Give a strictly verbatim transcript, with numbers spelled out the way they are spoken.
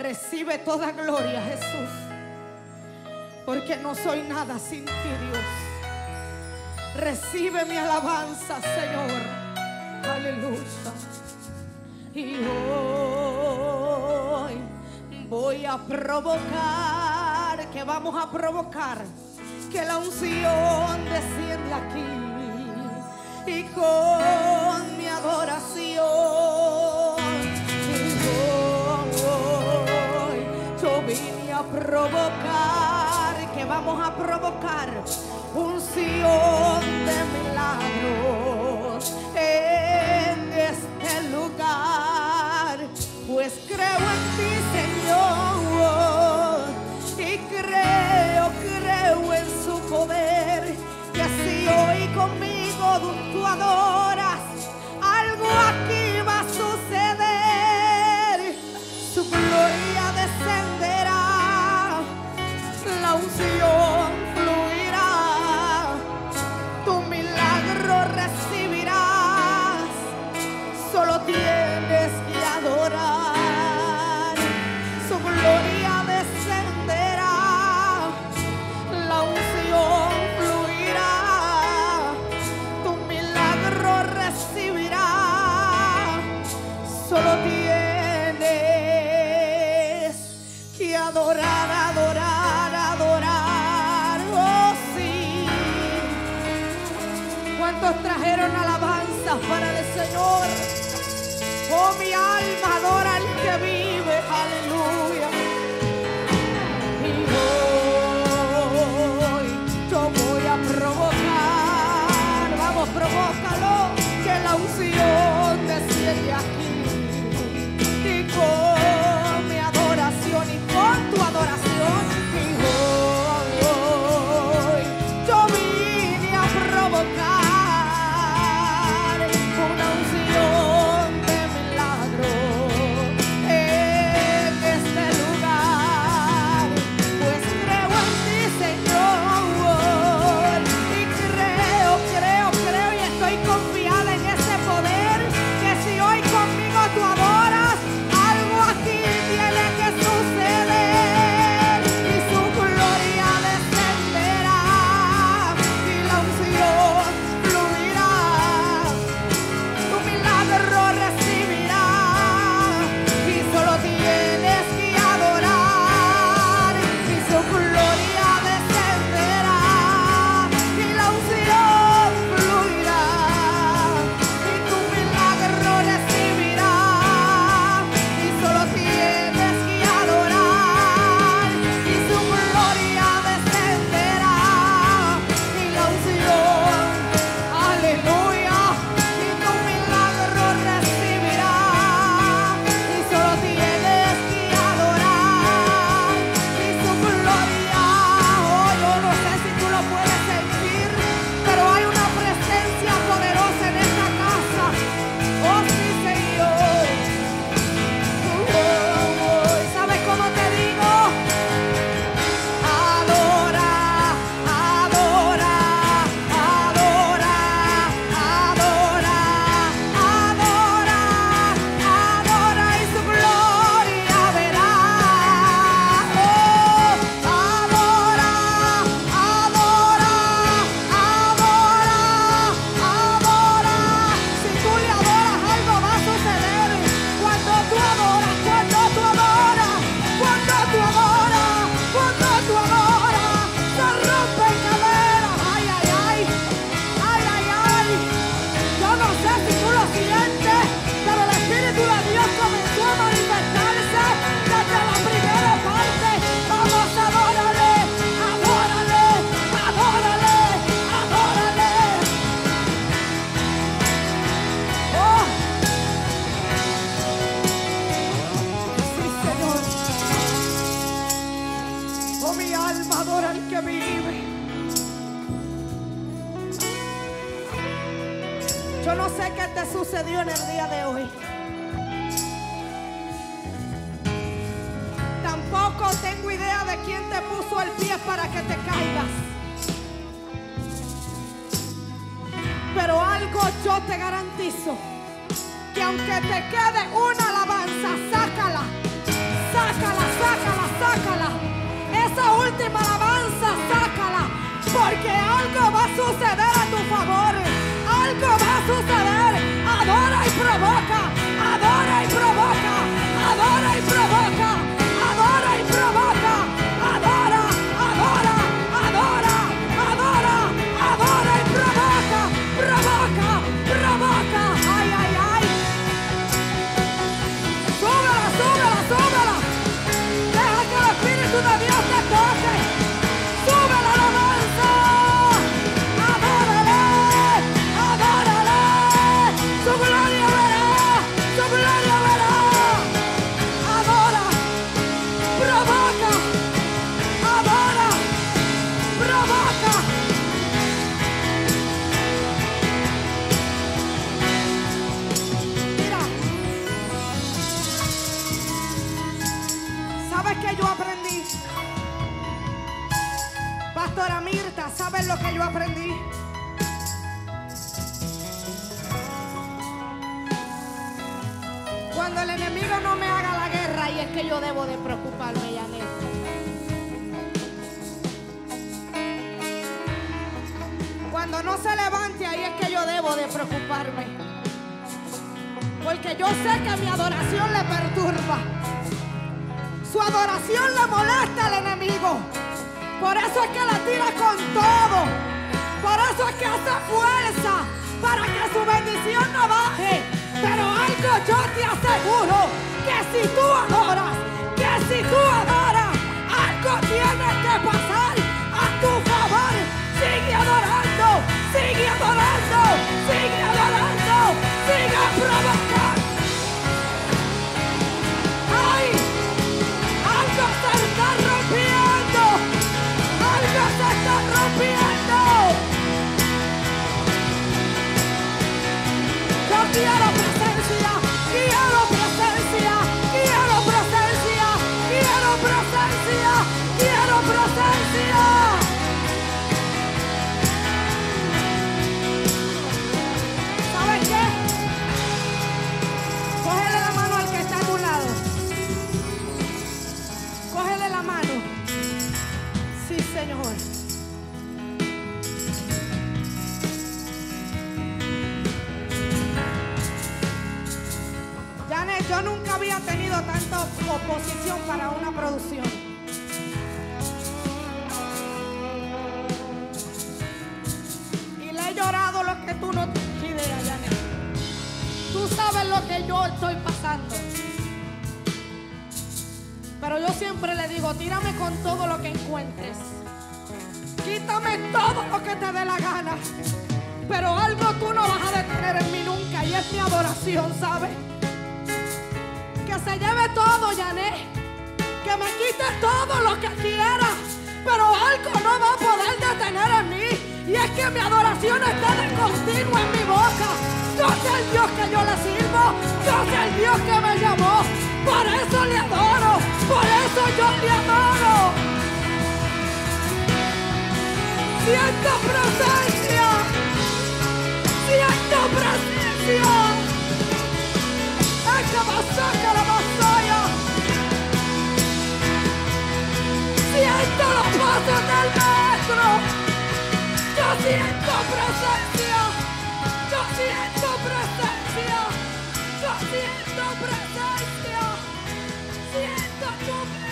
Recibe toda gloria, Jesús, porque no soy nada sin ti, Dios. Recibe mi alabanza, Señor. Aleluya. Y hoy voy a provocar, que vamos a provocar, que la unción desciende aquí. Y con mi adoración, y hoy yo vine a provocar, que vamos a provocar unción de milagros en este lugar, pues creo en ti, Señor, y creo, creo en su poder, que si hoy conmigo tú adoras, algo aquí va a suceder. Su gloria descenderá, la unción fluirá, tu milagro recibirás, solo tienes que adorar. Su gloria descenderá, la unción fluirá, tu milagro recibirá, solo tienes que adorar, adorar, adorar. Oh sí. ¿Cuántos trajeron alabanzas para el Señor? Oh, mi alma adora al que vive. Aleluya. Y hoy yo voy a provocar, vamos, provócalo, que la unción desciende aquí. Y con mi adoración y con tu adoración, y hoy yo vine a provocar una unción de milagro en este lugar, pues creo en ti, Señor, y creo, creo, creo y estoy confiada en ese poder, que si hoy conmigo tú adoras, algo aquí tiene que suceder, y su gloria descenderá, y la unción fluirá, tu milagro recibirá, y solo tienes que adorar, y su gloria descenderá, y la unción fluirá, y tu milagro recibirá, y solo tienes que adorar, y su gloria descenderá, y la unción, aleluya, y tu milagro recibirá, y solo tienes que adorar, y su gloria. Oh, yo no sé si tú lo puedes sentir, pero hay una presencia poderosa en esta casa. Oh, sí, Señor. Oh, oh, ¿sabes cómo te digo? Adora, adora, adora, adora, adora, adora, y su gloria verás. Oh, adora, adora, adora, adora. Si tú le adoras, algo va a suceder. Cuando tú adoras, cuando tú adoras, cuando tú adoras, cuando tú adoras, se rompen cadenas. Ay, ay, ay, ay, ay, ay. Yo no sé si tú lo sientes, pero el Espíritu de Dios comenzó a manifestarse desde la primera parte. Vamos, adórale, adórale, adórale, adórale. Oh, sí, Señor. Oh, mi alma adora al que vive. Yo no sé qué te sucedió en el día de hoy. Tampoco tengo idea de quién te puso el pie para que te caigas. Pero algo yo te garantizo, que aunque te quede una alabanza, sácala, sácala, sácala, sácala. Esa última alabanza, sácala, porque algo va a suceder a tu favor. Algo va a suceder. Adora y provoca, adora y provoca, adora y provoca, adora y provoca, adora, adora, adora, adora, adora y provoca, provoca, provoca. Ay, ay, ay. Súbela, súbela, súbela. Deja que el Espíritu de Dios te toque. Sube la alabanza. Adórale, adórale. Su gloria verá, su gloria verá. Adora, provoca, adora, provoca. Mira, ¿sabes qué yo aprendí? Pastora Mirta, ¿sabes lo que yo aprendí? Cuando el enemigo no me haga la guerra, y es que yo debo de preocuparme, Janet. Cuando no se levante, ahí es que yo debo de preocuparme. Porque yo sé que mi adoración le perturba. Su adoración le molesta al enemigo. Por eso es que la tira con todo. Por eso es que hace fuerza para que su bendición no baje. Pero algo yo te aseguro, que si tú adoras, que si tú adoras, algo tiene que pasar a tu favor. Sigue adorando, sigue adorando, sigue adorando, sigue provocando. ¡Ay! Algo se está rompiendo. Algo se está rompiendo. Yo quiero presencia, quiero presencia, quiero presencia, quiero presencia, quiero presencia. ¿Sabes qué? Cógele la mano al que está a tu lado. Cógele la mano. Sí, Señor. Janet, yo nunca había tenido tanta oposición para una producción. Y le he llorado lo que tú no tienes idea, Janet. Tú sabes lo que yo estoy pasando. Pero yo siempre le digo, tírame con todo lo que encuentres. Quítame todo lo que te dé la gana. Pero algo tú no vas a detener en mí nunca, y es mi adoración, ¿sabes? Que se lleve todo, Janet. Que me quite todo lo que quiera. Pero algo no va a poder detener en mí. Y es que mi adoración está de continuo en mi boca. Yo sé el Dios que yo le sirvo. Yo sé el Dios que me llamó. Por eso le adoro. Por eso yo le adoro. Siento presencia. Siento presencia. Esta masacre la masaya. Siento los pasos del maestro. Yo siento presencia. Yo siento presencia. Yo siento presencia. Siento tu presencia.